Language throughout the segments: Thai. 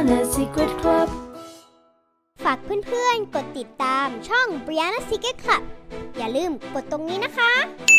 Brianna Secret Club ฝากเพื่อนๆกดติดตามช่อง Brianna Secret Club อย่าลืมกดตรงนี้นะคะ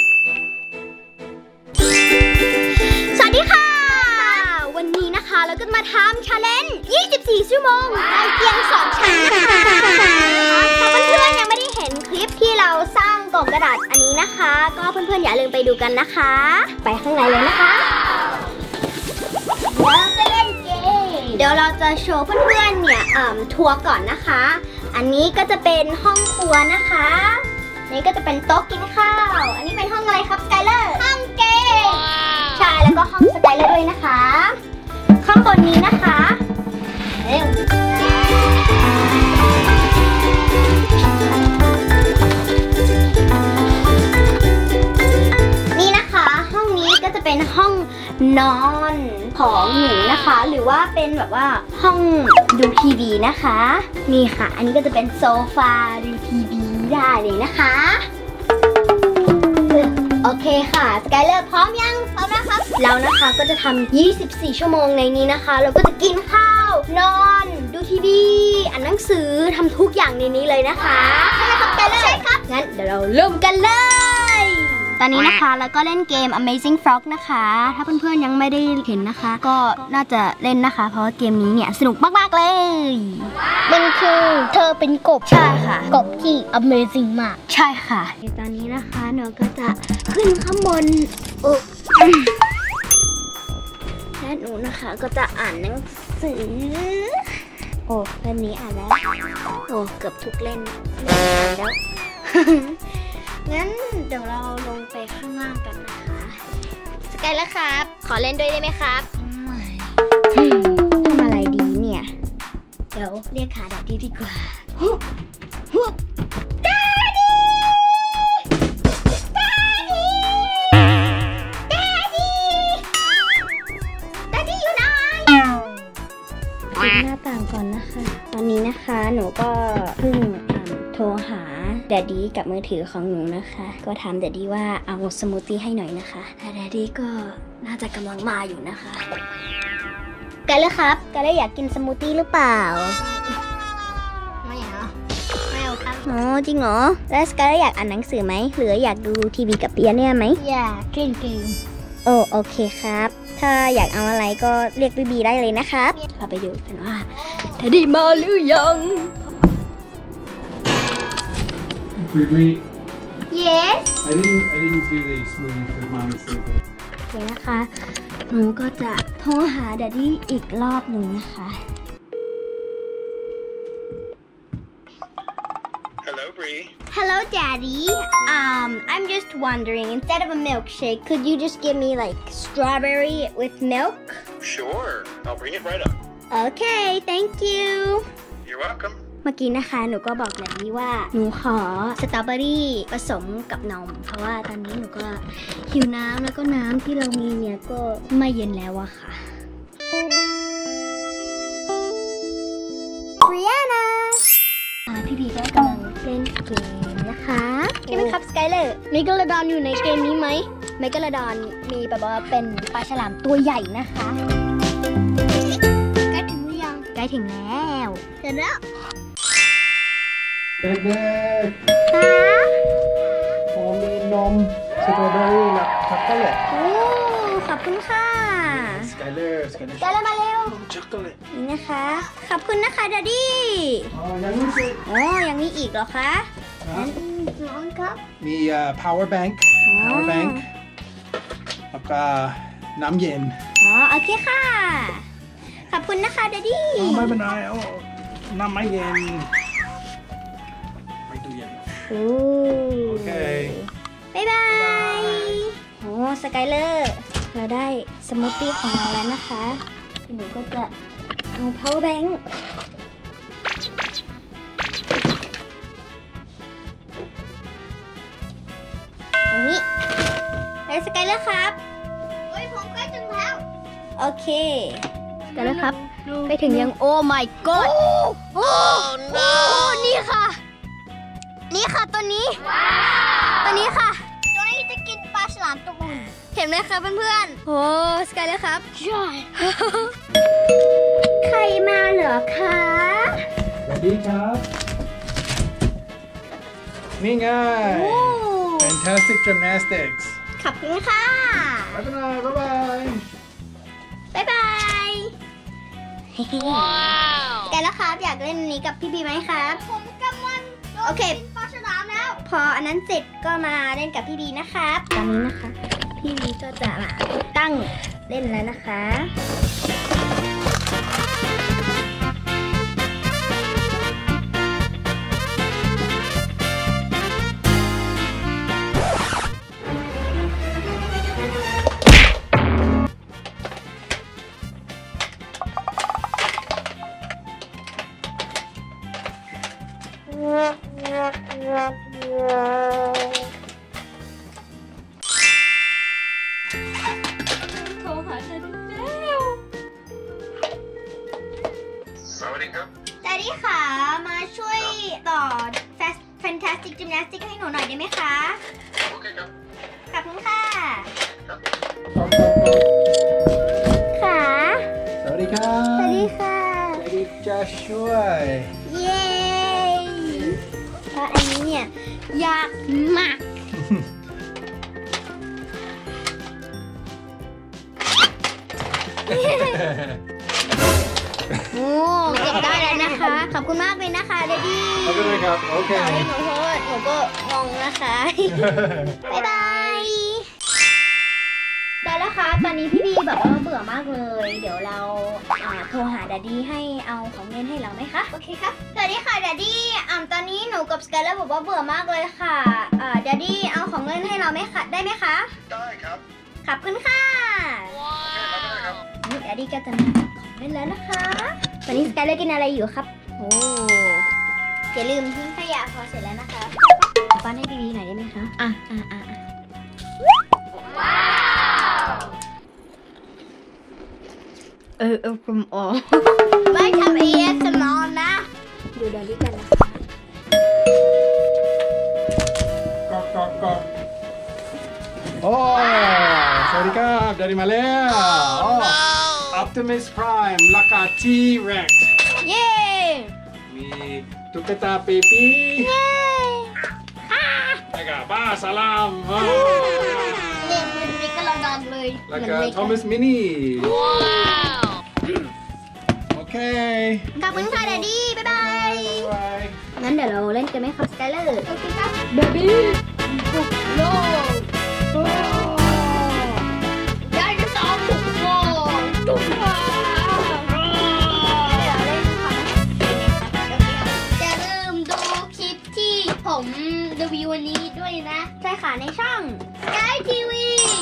สวัสดีค่ะวันนี้นะคะเราก็มาทำ challenge 24 ชั่วโมงในเพียง2ชั้นนะคะถ้าเพื่อนๆยังไม่ได้เห็นคลิปที่เราสร้างกล่องกระดาษอันนี้นะคะก็เพื่อนๆอย่าลืมไปดูกันนะคะไปข้างในเลยนะคะเราจะเล่นเกมเดี๋ยวเราจะโชว์เพื่อนๆเนี่ยทัวร์ก่อนนะคะอันนี้ก็จะเป็นห้องครัวนะคะนี่ก็จะเป็นโต๊ะกินข้าวอันนี้เป็นห้องอะไรครับสกายเลอร์ห้องเกมใช่แล้วก็ห้องสกายเลอร์ด้วยนะคะข้างบนนี้นะคะนี่นะคะห้องนี้ก็จะเป็นห้องนอนของหนูนะคะหรือว่าเป็นแบบว่าห้องดูทีวีนะคะนี่ค่ะอันนี้ก็จะเป็นโซฟาดูทีวีได้เลยนะคะโอเคค่ะสกายเลอร์พร้อมยังพร้อมแล้วครับเรานะคะก็จะทำ24 ชั่วโมงในนี้นะคะเราก็จะกินข้าวนอนดูทีวีอ่านหนังสือทำทุกอย่างในนี้เลยนะคะใช่ไหมครับสกายเลอร์ใช่ครับงั้นเดี๋ยวเราเริ่มกันเลยตอนนี้นะคะแล้วก็เล่นเกม Amazing Frog นะคะถ้าเพื่อนๆยังไม่ได้เห็นนะคะก็น่าจะเล่นนะคะเพราะว่าเกมนี้เนี่ยสนุกมากๆเลยมันคือเธอเป็นกบใช่ค่ะกบที่ Amazing มากใช่ค่ะตอนนี้นะคะหนูก็จะขึ้นข้างบนและหนูนะคะก็จะอ่านหนังสือโอ้เล่มนี้อ่านแล้วโอ้เกือบทุกเล่มอ่านแล้วงั้นเดี๋ยวเราลงไปข้างล่างกันนะคะสกายแล้วครับขอเล่นด้วยได้ไหมครับทำอะไรดีเนี่ยเดี๋ยวเรียกขาแดดดีกว่าแดดดี้อยู่ไหนปิดหน้าต่างก่อนนะคะตอนนี้นะคะหนูก็เพิ่งโทรหาแดดดี้กับมือถือของหนูนะคะก็ถามแดดดี้ว่าเอาสมูทตี้ให้หน่อยนะคะแต่แดดดี้ก็น่าจะกำลังมาอยู่นะคะกันเลยครับกันเลยอยากกินสมูทตี้หรือเปล่าไม่เอาไม่เอาครับอ๋อจริงเหรอแล้วสกายอยากอ่านหนังสือไหมหรืออยากดูทีวีกับเปียเนี่ยไหมอยากเล่นเกมโอเคครับถ้าอยากเอาอะไรก็เรียกบีได้เลยนะครับเราไปดูกันว่าแดดดี้มาหรือยังYes. I didn't do the smoothie because mom was sleeping. โอเคนะคะหนูก็จะโทรหาแดดดี้อีกรอบหนึ่งนะคะ Hello, Bree. Hello, Daddy. I'm just wondering, instead of a milkshake, could you just give me like strawberry with milk? Sure. I'll bring it right up. Okay, thank you. You're welcome. เมื่อกี้นะคะหนูก็บอกแบบนี้ว่าหนูขอสตรอเบอรี่ผสมกับนมเพราะว่าตอนนี้หนูก็หิวน้ำแล้วก็น้ำที่เรามีเนี่ยก็ไม่เย็นแล้วอะค่ะ Brianna พี่พีก็กำลังเล่นเกมนะคะใช่ไหมครับสกายเลอร์เมกาลาดอนอยู่ในเกมนี้ไหมเมกาลาดอนมีแบบว่าเป็นปลาฉลามตัวใหญ่นะคะใกล้ถึงหรือยังใกล้ถึงแล้วเสร็จแล้วเด็กๆพอมีนมสตรอเบอรี่และช็อกโกแลตโอ้ขอบคุณค่ะสกายเลอร์มาเร็วช็อกโกแลตนี่นะคะขอบคุณนะคะดดดี้ยังไม่เสร็จยังมีอีกเหรอคะน้องครับมี power bank แล้วก็น้ำเย็นโอเคค่ะขอบคุณนะคะดดดี้ไม่เป็นไรน้ำไม่เย็นโอเคบ๊ายบายโอ้สกายเลอร์เราได้สมูทตี้ของเราแล้วนะคะหนูก็จะเอา power bank ตรงนี้แล้วสกายเลอร์ครับโอ้ยผมใกล้ถึงแล้วโอเคสกายเลอร์ครับไปถึงยังโอ้ my god โอ้นี่ค่ะนี่ค่ะตัวนี้ตัวนี้ค่ะตัวนี้จะกินปลาฉลามตัวอื่นเห็นไหมคะเพื่อนๆโอ้สกายเลยครับใช่ใครมาเหรอดีครับนี่ไง Fantastic Gymnastics ขอบคุณค่ะบ๊ายบายบ๊ายบายบ๊ายบายแกแล้วครับอยากเล่นอันนี้กับพี่บีไหมครับผมกำลังโอเคปลาฉลามแล้วพออันนั้นเสร็จก็มาเล่นกับพี่บีนะครับตอนนี้นะคะพี่บีก็จะมาตั้งเล่นแล้วนะคะ โทรหาฉันแล้วสวัสดีครับดาดี้ค่ะมาช่วยต่อ Fantastic Gymnastics ให้หนูหน่อยได้ไหมคะโอเคครับขอบคุณค่ะครับค่ะสวัสดีครับสวัสดีค่ะสวัสดีจะช่วยเย้เพราะอันนี้เนี่ยยากมาก โอ้เก็บได้แล้วนะคะ ขอบคุณมากเลยนะคะเดดดี้ขอบคุณครับโอเคต่อให้หนูเพราะว่าหนูก็งงนะคะ บ๊ายบายได้แล้วค่ะตอนนี้พี่บีแบบว่าเบื่อมากเลย เดี๋ยวเราโทรหาดัดดี้ให้เอาของเล่นให้เราไหมคะ โอเคครับสวัสดีค่ะดัดดี้ตอนนี้หนูกับสกายเลอร์บอกว่าเบื่อมากเลยค่ะดัดดี้เอาของเล่นให้เราไหมคะได้ไหมคะได้ครับขอบคุณค่ะโอเคครับได้ครับนี่ดัดดี้ก็จะมาของเล่นแล้วนะคะ ตอนนี้สกายเลอร์กินอะไรอยู่ครับ โอ้อย่าลืมทิ้งขยะพอเสร็จแล้วนะคะป้อนให้พี่บีหน่อยได้ไหมคะว้าวผมออกไม่ทำ ASMR นะดูดัดดี้กันนะคะก็โอ้สวัสดีครับดาริมาแล้วโอ้ Optimus Prime ราคา T-Rex เย้มีตุ๊กตาเปปี้เย้ฮ่าแล้วก็บ้าสลามเนี่ยมันนี่ก็ระดับเลยแล้วก็ Thomas Mini โอเคขอบคุณค่ะดัดดี้บ๊ายบายบายงั้นเดี๋ยวเราเล่นกันไหมครับสกายเลอร์โอเคครับเบบี้บุกโลกได้จะสองบุกโลกตุ๊กตาเดี๋ยวเล่นค่ะอย่าลืมดูคลิปที่ผมรีวิววันนี้ด้วยนะใช่ค่ะในช่อง Sky TV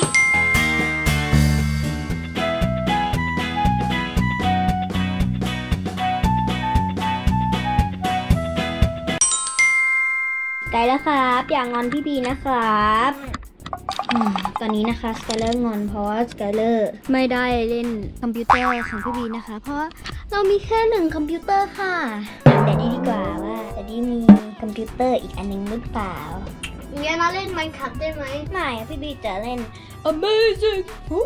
ไกลแล้วครับอย่างงอนพี่บีนะครับตอนนี้นะคะสกายเลอร์งอนเพราะว่าสกายเลอร์ไม่ได้เล่นคอมพิวเตอร์ของพี่บีนะคะเพราะเรามีแค่1คอมพิวเตอร์ค่ะแต่ดีกว่าว่าแต่ดีมีคอมพิวเตอร์อีกอันนึงหรือเปล่างั้นเราเล่น Minecraft ได้ไหมไม่พี่บีจะเล่น Amazing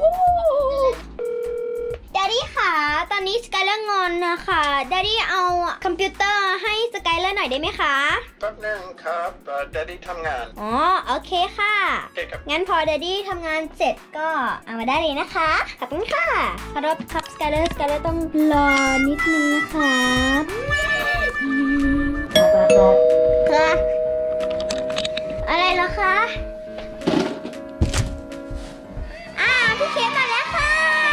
ดดดี้ค่ะตอนนี้สกายเลอร์งอนนะคะดดดี้เอาคอมพิวเตอร์ให้สกายเลอร์หน่อยได้ไหมคะแป๊บนึงครับดดดี้ทำงานอ๋อโอเคค่ะโอเคครับงั้นพอดดดี้ทำงานเสร็จก็เอามาได้เลยนะคะขอบคุณค่ะขอรับครับสกายเลอร์ต้องรอนิดนึงนะคะค่ะอะไรเหรอคะพี่เคสมาแล้วค่ะ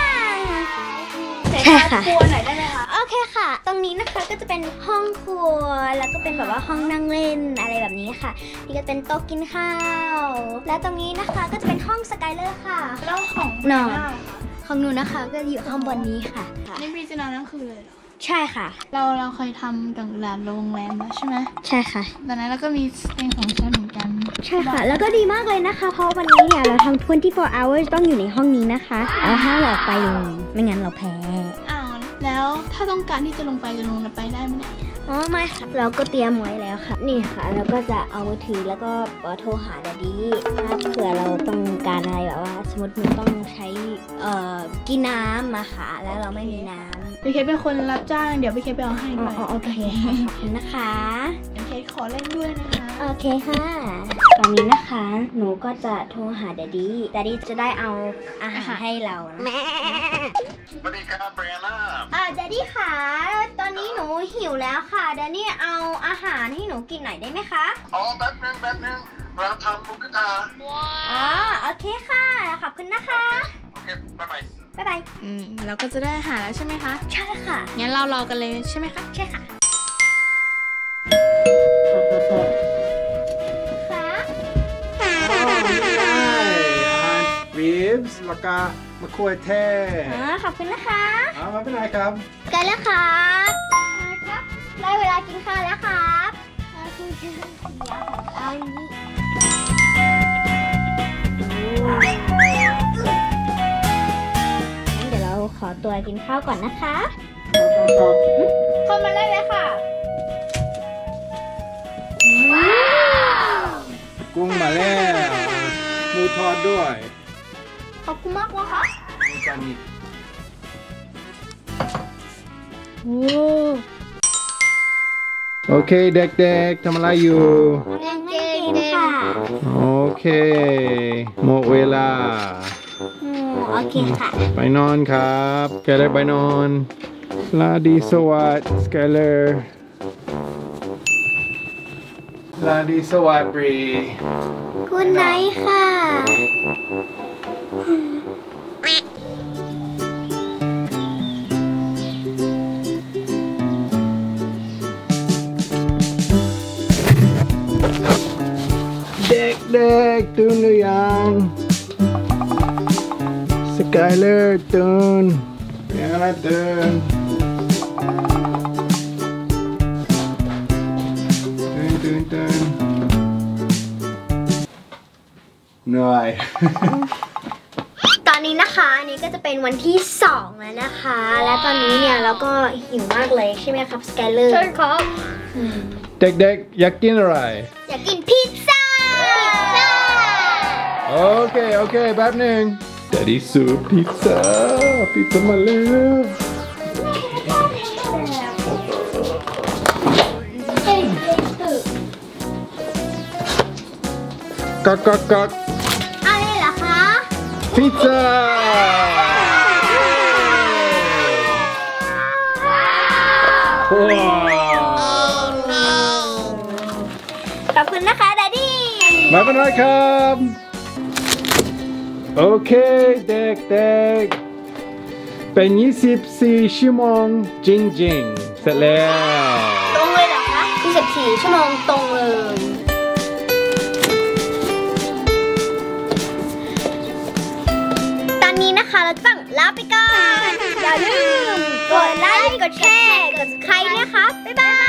ใช่ค่ะครัวหน่อยได้ไหมคะโอเคค่ะ ตรงนี้นะคะก็จะเป็นห้องครัวแล้วก็เป็นแบบว่าห้องนั่งเล่นอะไรแบบนี้ค่ะนี่ก็เป็นโต๊ะกินข้าวและตรงนี้นะคะก็จะเป็นห้องสกายเลอร์ค่ะแล้วของนอนของหนูนะคะก็อยู่ข้างบนนี้ค่ะนี่มีจะนอนทั้งคืนเลยเหรอใช่ค่ะเราเคยทำกับร้านโรงแรมแล้วใช่ไหมใช่ค่ะตอนนั้นเราก็มีเป็นของฉันเหมือนกันใช่ค่ะแล้วก็ดีมากเลยนะคะเพราะวันนี้เนี่ยเราทำ24 hours ต้องอยู่ในห้องนี้นะคะเราห้ามออกไปเลยไม่งั้นเราแพ้อ้าว แล้วถ้าต้องการที่จะลงไปจะลงไปได้ไหมเนี่ยอ๋อไม่ค่ะเราก็เตรียมไว้แล้วค่ะนี่ค่ะเราก็จะเอามือถือแล้วก็โทรหาแดดดี้ถ้าเผื่อเราต้องการอะไรแบบว่าสมมติหนูต้องใช้กินน้ำมาค่ะแล้วเราไม่มีน้ำพี่เคเป็นคนรับจ้างเดี๋ยวพี่เคไปเอาให้ด้วยโอเคขอบคุณนะคะพี่เคขอเล่นด้วยนะคะโอเคค่ะตอนนี้นะคะหนูก็จะโทรหาแดดดี้จะได้เอาอาหารให้เรานะสวัสดีครับเบรน่าแดดดี้ค่ะตอนนี้หนูหิวแล้วค่ะแดดดี้เอาอาหารให้หนูกินหน่อยได้ไหมคะอ๋อแป๊บนึงเราทำบุกตาอ๋อโอเคค่ะขอบคุณนะคะโอเคบ๊ายบายบ๊ายบายเราก็จะได้อาหารแล้วใช่ไหมคะใช่ค่ะงั้นเรารอกันเลยใช่ไหมคะใช่ค่ะค่ะ ribs แล้วก็มะขวยเทศขอบคุณนะคะไม่เป็นไรครับกันแล้วครับครับได้เวลากินข้าวแล้วครับเอาอย่างนี้งั้นเดี๋ยวเราขอตัวกินข้าวก่อนนะคะเข้ามาได้เลยค่ะกุ้งมาแล้วหมูทอดด้วยขอบคุณมากนะคะมีจานนี้ โอเคเด็กๆทำอะไรอยู่ยังไม่กินค่ะโอเคหมดเวลาโอเคค่ะไปนอนครับสกายเลอร์ไปนอนลาดีสวัสดิ์สกายเลอร์ลาดีสวัสดิ์บรีคุณไนท์ค่ะเด็กๆตื่นหรือยังสกายเลอร์ตื่นยังอะไรตื่นเหนื่อยตอนนี้นะคะอันนี้ก็จะเป็นวันที่2แล้วนะคะ และตอนนี้เนี่ยเราก็หิวมากเลยใช่ไหมครับสกายเลอร์ใช่ครับเด็กๆอยากกินอะไรอยากกินพิซซ่าโอเคแป๊บหนึ่งเดดดี้สูปพิซซ่ามาแล้วกักอะไรเหรอคะพิซซ่าว้าวขอบคุณนะคะดัดดี้ไม่เป็นไรครับโอเคเด็กๆเป็น24ชั่วโมงจริงๆเสร็จแล้วตรงเลยเหรอคะ24ชั่วโมงตรงเลยตอนนี้นะคะเราจะต้องลาไปก่อนอย่าลืมกดไลค์กดแชร์กด subscribe นะคะบ๊ายบาย